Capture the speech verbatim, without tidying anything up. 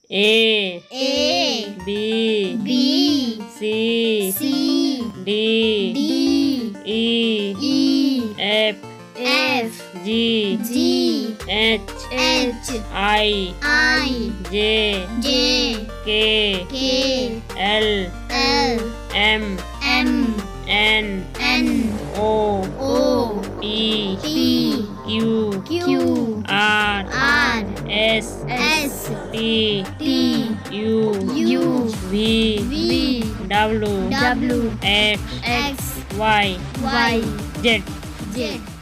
A A B B C C D D E E F F G G H H I I J J K K L L M M N N O O P P Q Q R R S S T T U U V V W W X X Y Y Z. Z